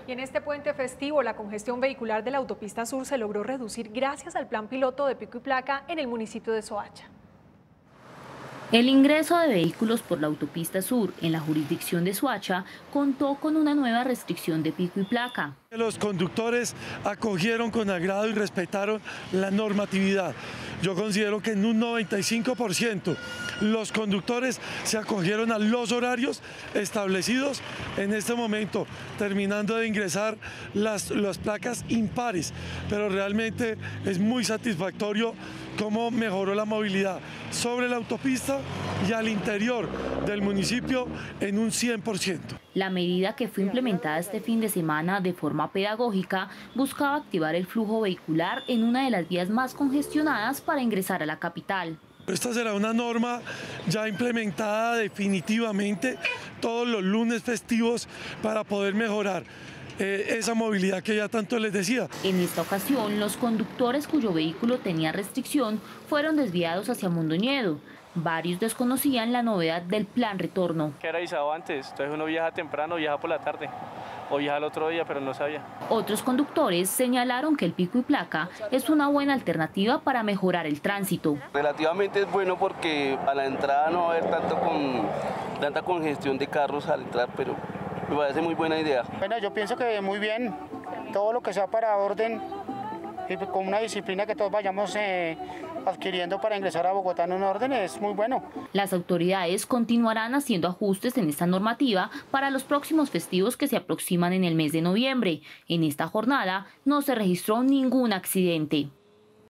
Y en este puente festivo, la congestión vehicular de la autopista sur se logró reducir gracias al plan piloto de pico y placa en el municipio de Soacha. El ingreso de vehículos por la autopista sur en la jurisdicción de Soacha contó con una nueva restricción de pico y placa. Los conductores acogieron con agrado y respetaron la normatividad. Yo considero que en un 95% los conductores se acogieron a los horarios establecidos en este momento, terminando de ingresar las placas impares, pero realmente es muy satisfactorio cómo mejoró la movilidad sobre la autopista y al interior del municipio en un 100%. La medida que fue implementada este fin de semana de forma pedagógica buscaba activar el flujo vehicular en una de las vías más congestionadas para ingresar a la capital. Esta será una norma ya implementada definitivamente todos los lunes festivos para poder mejorar esa movilidad que ya tanto les decía. En esta ocasión, los conductores cuyo vehículo tenía restricción fueron desviados hacia Mondoñedo. Varios desconocían la novedad del plan retorno. Que era avisado antes, entonces uno viaja temprano, viaja por la tarde o viaja al otro día, pero no sabía. Otros conductores señalaron que el pico y placa es una buena alternativa para mejorar el tránsito. Relativamente es bueno porque a la entrada no va a haber tanta congestión de carros al entrar, pero me parece muy buena idea. Bueno, yo pienso que muy bien, todo lo que sea para orden y con una disciplina que todos vayamos adquiriendo para ingresar a Bogotá en un orden es muy bueno. Las autoridades continuarán haciendo ajustes en esta normativa para los próximos festivos que se aproximan en el mes de noviembre. En esta jornada no se registró ningún accidente.